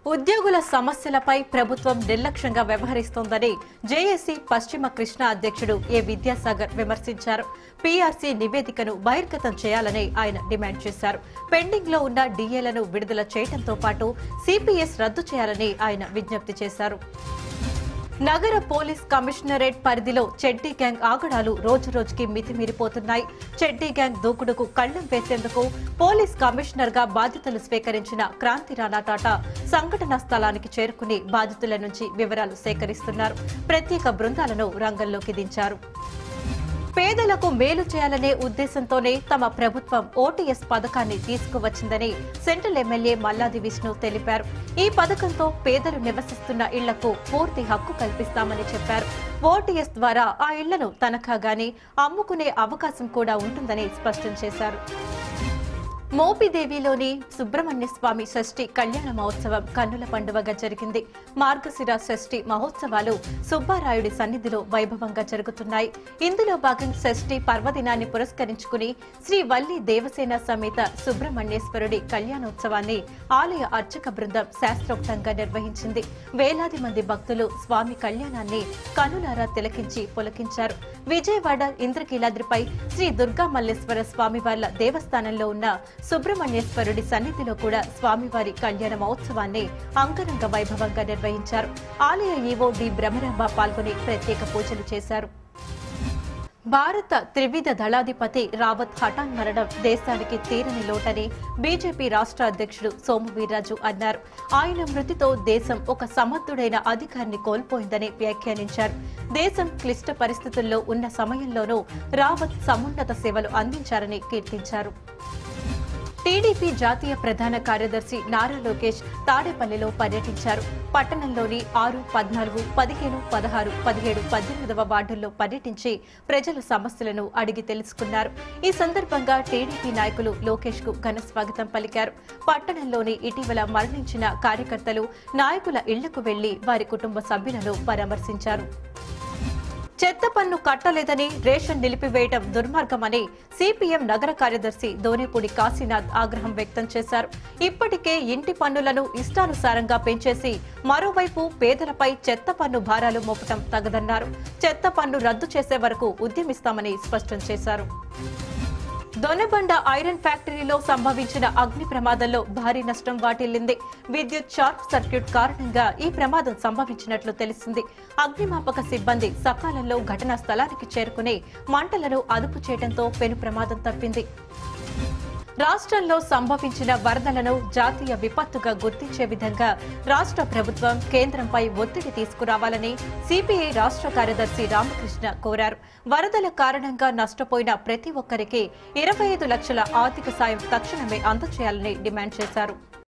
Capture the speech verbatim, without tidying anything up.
ఉద్యోగుల సమస్యలపై ప్రభుత్వం నిర్లక్ష్యంగా వ్యవహరిస్తోందని జేఏసీ పశ్చిమ కృష్ణా అధ్యక్షుడు ఏ విద్యాసాగర్ విమర్శించారు. పీఆర్సీ నివేదికను బహిర్గతం చేయాలని ఆయన డిమాండ్ చేశారు. పెండింగ్ లో ఉన్న డీఏలను విడుదల చేయడంతో పాటు సీపీఎస్ రద్దు చేయాలని ఆయన విజ్ఞప్తి చేశారు. నగర పోలీస్ కమిషనరేట్ పరిధిలో చెడ్డీ గ్యాంగ్ ఆగడాలు రోజురోజుకి మితిమీరిపోతున్నాయి. చెడ్డీ గ్యాంగ్ దూకుడుకు కళ్లెం వేసేందుకు పోలీస్ కమిషనర్ గా బాధ్యతలు స్వీకరించిన క్రాంతి రాణా టాటా సంఘటనా స్థలానికి చేరుకుని బాధితుల నుంచి వివరాలు సేకరిస్తున్నారు. ప్రత్యేక బృందాలను రంగంలోకి దించారు. పేదలకు మేలు చేయాలనే ఉద్దేశంతోనే తమ ప్రభుత్వం ఓటీఎస్ పథకాన్ని తీసుకువచ్చిందని సెంట్రల్ ఎమ్మెల్యే మల్లాది విష్ణు తెలిపారు. ఈ పథకంతో పేదలు నివసిస్తున్న ఇళ్లకు పూర్తి హక్కు కల్పిస్తామని చెప్పారు. ఓటీఎస్ ద్వారా ఆ ఇళ్లను తనఖాగాని అమ్ముకునే అవకాశం కూడా ఉంటుందని స్పష్టం చేశారు. మోపిదేవిలోని సుబ్రహ్మణ్య స్వామి షష్ఠి కళ్యాణ మహోత్సవం కన్నుల పండువగా జరిగింది. మార్గశిర షష్ఠి మహోత్సవాలు సుబ్బారాయుడి సన్నిధిలో వైభవంగా జరుగుతున్నాయి. ఇందులో భాగంగా షష్ఠి పర్వదినాన్ని పురస్కరించుకుని శ్రీ వల్లి దేవసేన సమేత సుబ్రహ్మణ్యేశ్వరుడి కళ్యాణోత్సవాన్ని ఆలయ అర్చక బృందం శాస్త్రోక్తంగా నిర్వహించింది. వేలాది మంది భక్తులు స్వామి కళ్యాణాన్ని కనులారా తిలకించి పులకించారు. విజయవాడ ఇంద్రకీలాద్రిపై శ్రీ దుర్గా మల్లేశ్వర స్వామివార్ల దేవస్థానంలో ఉన్న సుబ్రహ్మణ్యేశ్వరుడి సన్నిధిలో కూడా స్వామివారి కళ్యాణ మహోత్సవాన్ని అంగరంగ వైభవంగా నిర్వహించారు. ఆలయ ఈవో డి బ్రహ్మరాంబ పాల్గొని ప్రత్యేక పూజలు చేశారు. భారత త్రివిధ దళాధిపతి రావత్ హఠాన్ మరణం దేశానికి తీరని లోటని బీజేపీ రాష్ట్ర అధ్యక్షుడు సోము వీర్రాజు అన్నారు. ఆయన మృతితో దేశం ఒక సమర్థుడైన అధికారిని కోల్పోయిందని వ్యాఖ్యానించారు. దేశం క్లిష్ట పరిస్థితుల్లో ఉన్న సమయంలోనూ రావత్ సమున్నత సేవలు అందించారని కీర్తించారు. టీడీపీ జాతీయ ప్రధాన కార్యదర్శి నారా లోకేష్ తాడేపల్లిలో పర్యటించారు. పట్టణంలోని ఆరు పద్నాలుగు పదిహేను పదహారు పదిహేడు పద్దెనిమిదవ వార్డుల్లో పర్యటించి ప్రజల సమస్యలను అడిగి తెలుసుకున్నారు. ఈ సందర్భంగా టీడీపీ నాయకులు లోకేష్ కు ఘన స్వాగతం పలికారు. పట్టణంలోని ఇటీవల మరణించిన కార్యకర్తలు నాయకుల ఇళ్లకు వెళ్లి వారి కుటుంబ సభ్యులను పరామర్శించారు. చెత్త పన్ను కట్టలేదని రేషన్ నిలిపివేయడం దుర్మార్గమని సీపీఎం నగర కార్యదర్శి దోనేపూడి కాశీనాథ్ ఆగ్రహం వ్యక్తం చేశారు. ఇప్పటికే ఇంటి పన్నులను ఇష్టానుసారంగా పెంచేసి మరోవైపు పేదలపై చెత్త పన్ను భారాలు మోపటం తగదన్నారు. చెత్త పన్ను రద్దు చేసే వరకు ఉద్యమిస్తామని స్పష్టం చేశారు. దొనబండ ఐరన్ ఫ్యాక్టరీలో సంభవించిన అగ్ని ప్రమాదంలో భారీ నష్టం వాటిల్లింది. విద్యుత్ షార్ట్ సర్క్యూట్ కారణంగా ఈ ప్రమాదం సంభవించినట్లు తెలిసింది. అగ్నిమాపక సిబ్బంది సకాలంలో ఘటనా స్థలానికి చేరుకుని మంటలను అదుపు చేయడంతో పెను ప్రమాదం తప్పింది. రాష్ట్రంలో సంభవించిన వరదలను జాతీయ విపత్తుగా గుర్తించే విధంగా రాష్ట్ర ప్రభుత్వం కేంద్రంపై ఒత్తిడి తీసుకురావాలని సిపిఐ రాష్ట్ర కార్యదర్శి రామకృష్ణ కోరారు. వరదల కారణంగా నష్టపోయిన ప్రతి ఒక్కరికి ఇరవై ఐదు లక్షల ఆర్థిక సాయం తక్షణమే అందజేయాలని డిమాండ్ చేశారు.